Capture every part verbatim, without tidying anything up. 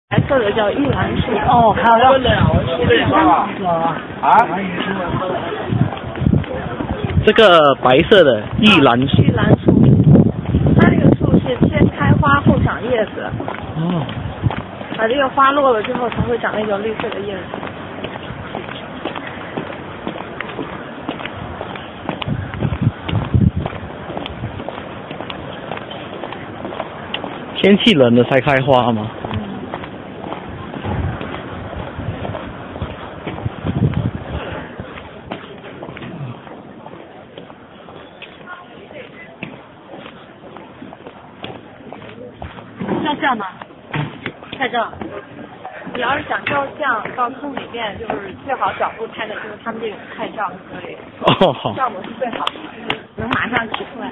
白色的叫玉兰树。 哦，看到了。 啊？这个白色的玉兰树。 玉兰树，它这个树是先开花后长叶子。 哦。 把这个花落了之后，才会长那种绿色的叶子。 天气冷了才开花吗？ 照相吗？拍照。你要是想照相，到坑里面就是最好角度拍的就是他们这种拍照之类的。 哦，好。 效果是最好的，能马上取出来。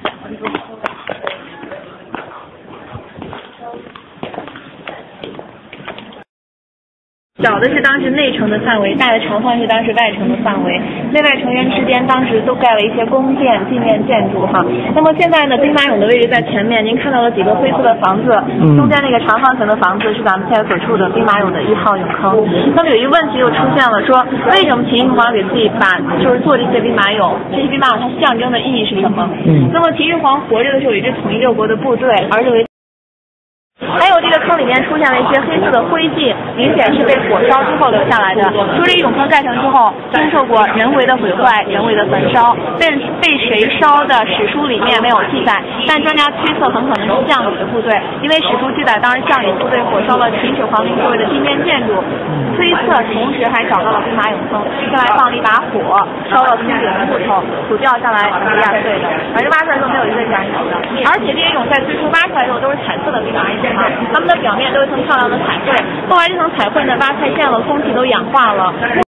小的是当时内城的范围，大的城方是当时外城的范围。内外城垣之间当时都盖了一些宫殿、地面建筑哈。那么现在呢，兵马俑的位置在前面，您看到了几个灰色的房子，中间那个长方形的房子是咱们现在所处的兵马俑的一号俑坑。那么有一个问题又出现了，说为什么秦始皇给自己把就是做这些兵马俑？这些兵马俑它象征的意义是什么？嗯。那么秦始皇活着的时候，有一支统一六国的部队，而认为。还有这个坑里面出现了一些黑色的灰烬，明显是被火烧之后留下来的。说这一种坑盖成之后，经受过人为的毁坏、人为的焚烧，被被谁烧的史书里面没有记载，但专家推测很可能是项羽的部队，因为史书记载当时项羽部队火烧了秦始皇陵周围的地面建筑，推测同时还找到了兵马俑坑，下来放了一把火，烧了坑顶的木头，土掉下来是压碎的，反正挖出来都没有一个燃烧的，而且这些俑在最初挖出来之后都是彩色的兵马俑。它们的表面都是一层漂亮的彩绘，后来这层彩绘呢挖开见了，空气都氧化了。